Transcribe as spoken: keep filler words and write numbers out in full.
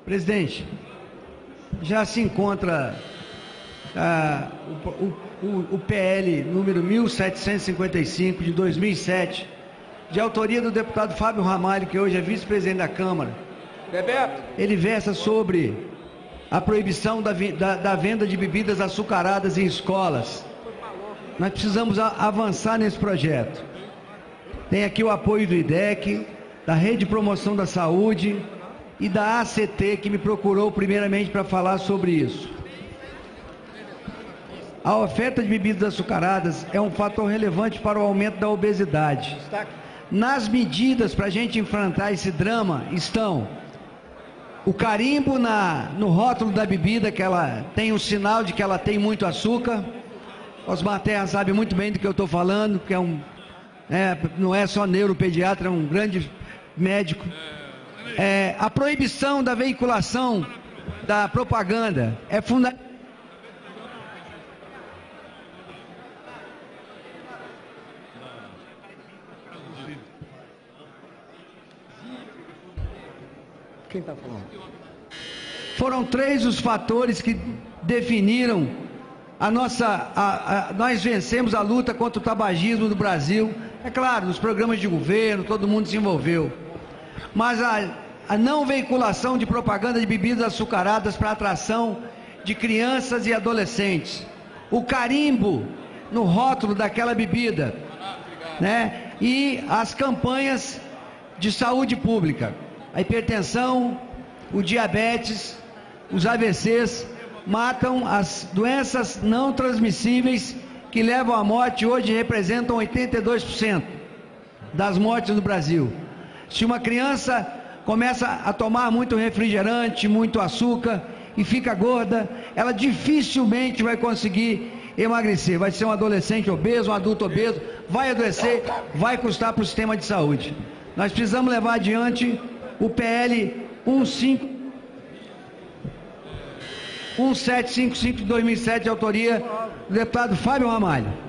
Presidente, já se encontra ah, o, o, o P L número mil setecentos e cinquenta e cinco de dois mil e sete, de autoria do deputado Fábio Ramalho, que hoje é vice-presidente da Câmara. Bebeto. Ele versa sobre a proibição da, da, da venda de bebidas açucaradas em escolas. Nós precisamos a, avançar nesse projeto. Tem aqui o apoio do I D E C, da Rede de Promoção da Saúde e da A C T, que me procurou primeiramente para falar sobre isso. A oferta de bebidas açucaradas é um fator relevante para o aumento da obesidade. Nas medidas para a gente enfrentar esse drama estão o carimbo na, no rótulo da bebida, que ela tem o sinal de que ela tem muito açúcar. Osmar Terra sabe muito bem do que eu estou falando, que é um, é, não é só neuropediatra, é um grande médico. É, a proibição da veiculação da propaganda é fundamental. Quem está falando? Foram três os fatores que definiram a nossa... A, a, nós vencemos a luta contra o tabagismo no Brasil. É claro, nos programas de governo, todo mundo se envolveu. Mas a, a não veiculação de propaganda de bebidas açucaradas para atração de crianças e adolescentes. O carimbo no rótulo daquela bebida, né? E as campanhas de saúde pública. A hipertensão, o diabetes, os A V Cs matam as doenças não transmissíveis que levam à morte, hoje representam oitenta e dois por cento das mortes no Brasil. Se uma criança começa a tomar muito refrigerante, muito açúcar e fica gorda, ela dificilmente vai conseguir emagrecer. Vai ser um adolescente obeso, um adulto obeso, vai adoecer, vai custar para o sistema de saúde. Nós precisamos levar adiante o P L um sete cinco cinco de dois mil e sete, de autoria do deputado Fábio Ramalho.